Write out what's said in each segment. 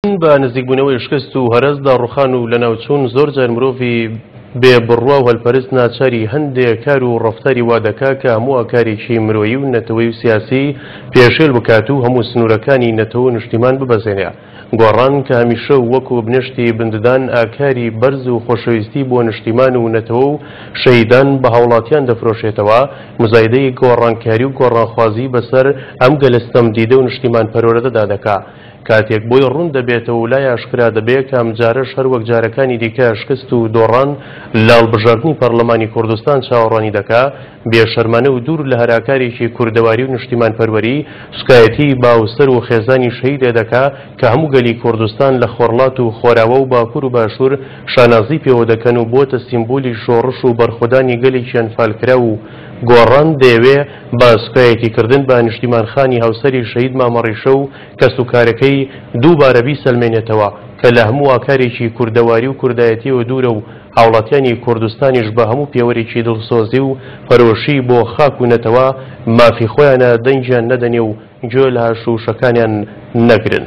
بە نزیکبوونەوەی شکست و هەرەسدا ڕوخان و لەناوچوون زۆرجار مرۆڤی بێبڕوا و هەلپەرست ناچاری هەندێک کار و ڕەفتاری وا دەکات کە هەموو ئاکارێکی مرۆیی و نەتەوەی و سیاسی پێشێل بکات و هەموو سنوورەکانی نەتەوە و نیشتیمان ببەزێنێ. گۆڕان کە هەمیشە وەکو بنشتی بنددان ئاکاری بەرز و خۆشەویستی بۆ نیشتیمان و نەتەوە و شەهیدان بە هاوڵاتیان دەفرۆشێتەوە، مزایدەی گۆڕانکاری و گۆڕانخوازی بەسەر ئەم گەلستەم دیدە و نیشتیمان پەروەردەدا دەکات. کاتێک بۆی ڕوون دەبێتەوە و لای ئاشکرا دەبێت کە ئەم جارەش هەر وەک جارەکانی دیکە شکست و دۆڕان لاڵبژاردنی پەرلەمانی کوردستان چاوەڕوانی دەکات، بێشەرمانە و دوور لە هەراکارێکی کوردەواری و نیشتیمان پەروەری سوکایەتی باوسەر و خێزانی شەهید دەکات کە هەموو گەلی کوردستان لە خۆرڵات و خۆراوە و باکوور و باشوور شانازی پێوە دەکەن و بۆتە سیمبۆلی شۆڕش و بەرخۆدانی گەلێکیان فالکرا و گۆڕان دەیەوێ بە سوکایەتیکردن بە نیشتیمانخانی هاوسەری شەهید مامەڕیشە و کەسوکارەکەی دووبارە بیسەلمێنێتەوە کە لە هەموو ئاکارێکی کوردەواری و کوردایەتیەوە دوورە و هاوڵاتیانی کوردستانیش بە هەموو پێوەرێکی دڵسۆزی و پەرۆشی بۆ خاک و نەتەوە مافی خۆیانە دەنجیان نەدەنێ و گوێ لە هاشوشەکانیان نەگرن.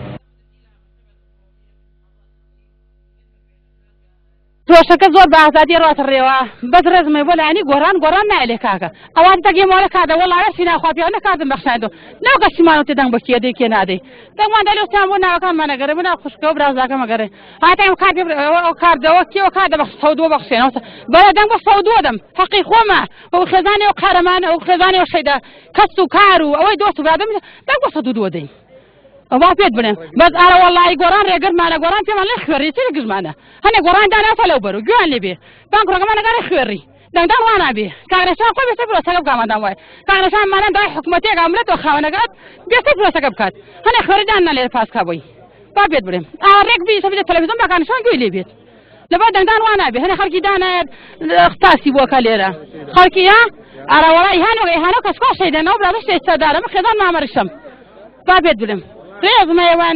تۆشەکە زۆر بە ئازادی ڕاتڕێەوە بەس ڕێزمەی بۆ لایەنی گۆڕان نایلێ کاکە ئەوان دەگەمەوە کاتە وەڵامە سینە خواپیاوە نەکاتم بەخشاندۆ ناوکە سیمانەوە تێدەنگ بە کێدەی کێ نادەی دەنگمان دەلێستان بۆ ناوەکانمانەگەڕێ بۆ ناو خوشکەوە برازاکەمە گەڕێ هاتایم کاردەوە کێوە کات دەبەخش سەودۆ بەخشێنەوە بەرە دەنگ بە سەودۆ دەم حەقی خۆمە ئەو خێزانی و قارەمانە ئەو خێزانی و شەیدا کەس و کار و ئەوەی دۆست و برادەم دەنگ بە سەودۆ دەین ئەوە پێت بڵێن بەس ئارە وەڵی گۆڕان ڕێگەرمانە گۆڕان پێمان لێ خوێڕی چ گژمانە هەنێ گۆڕان داناتە لەو بەر و گوێیان لێبێ بانکڕۆگەمانەگەڕی خوێڕی دەنگدان ڕانابێ کاغرێشان خۆی بێتە پرۆسەکە بکامەدان وایە کاغرێشانمانە دای حکومەتێک ئەمرێتەوە خاوەنەگەات بێتە پرۆسەکە بکات هەنێ خوێڕیدان نەلێ پاسکا بۆی با پێت بڵێم ڕێک بیسە بێت تەلەڤیزۆن بەکانشان گوێی لێ بێت لەبەر دەنگدان ڕانابێ هەنێ خەڵکی دانایەت تاسی بۆکە لێرە خەڵکی ها ئارە وەڵی ئیهانە کەسکۆ شەیدەنەوە برادە شێستەدارە من خێزان مامەڕیشەم با پێت بڵێم ڕێزمەوان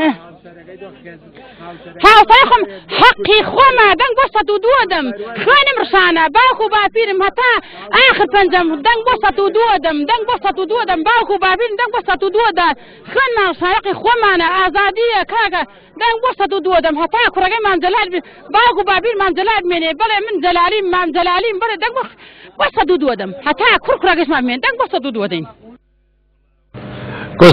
هاوسەی خۆم حەقی خۆمە دەنگ بۆ 102 دەم خوێنم ڕشانە باوکو و باپیرم هەتا ئاخر پەنجەم دەنگ بۆ 102 دەم دەنگ بۆ 102 دەم باوکو و باپیرم دەنگ بۆ 102 دا خوێنمان ڕشانەقی خۆمانە ئازادیە کاکە دەنگ بۆ 102 دەم هەتا کوڕەکەی مام جەلال باوکو و باپیر مام جەلال بمێنێ بڵێ من جەلالیم مام جەلالیم بڵێ دەنگ بۆ 102 دەم هەتا کوڕەکەیشمان بمێن دەنگ بۆ 102 دەین